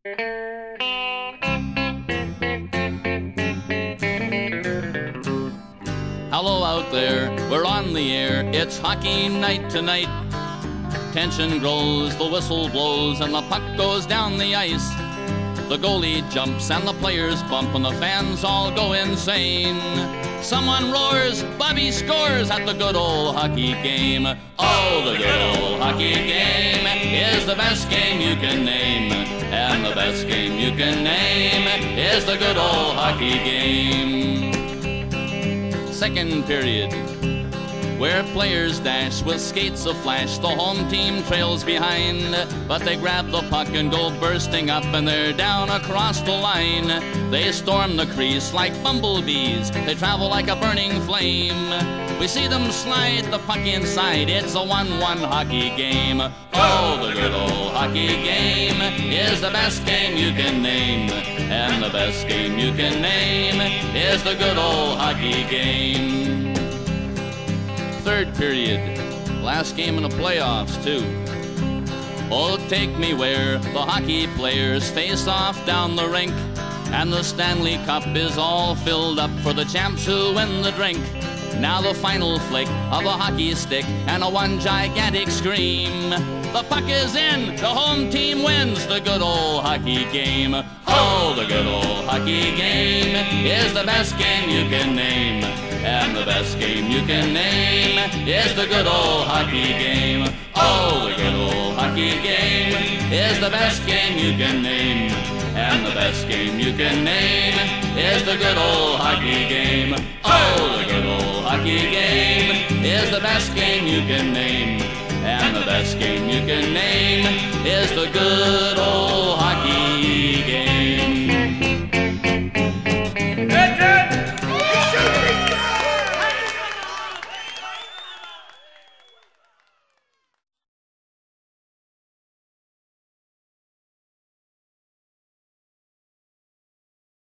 Hello out there, we're on the air, it's hockey night tonight. Tension grows, the whistle blows, and the puck goes down the ice. The goalie jumps and the players bump and the fans all go insane. Someone roars, Bobby scores at the good old hockey game. Oh, the good old hockey game is the best game you can name. And the best game you can name is the good old hockey game. Second period, where players dash with skates aflash. The home team trails behind, but they grab the puck and go bursting up, and they're down across the line. They storm the crease like bumblebees, they travel like a burning flame. We see them slide the puck inside, it's a 1-1 hockey game. Oh, the good old hockey game is the best game you can name. And the best game you can name is the good old hockey game. Third period, last game in the playoffs too. Oh, take me where the hockey players face off down the rink, and the Stanley Cup is all filled up for the champs who win the drink. Now the final flick of a hockey stick and a one gigantic scream. The puck is in, the home team wins the good old hockey game. Oh, the good old hockey game is the best game you can name. And the best game you can name is the good old hockey game. Oh, the good old hockey game is the best game you can name. And the best game you can name is the good old hockey game. Oh, the good old hockey game is the best game you can name. And the best game you can name is the good old hockey game.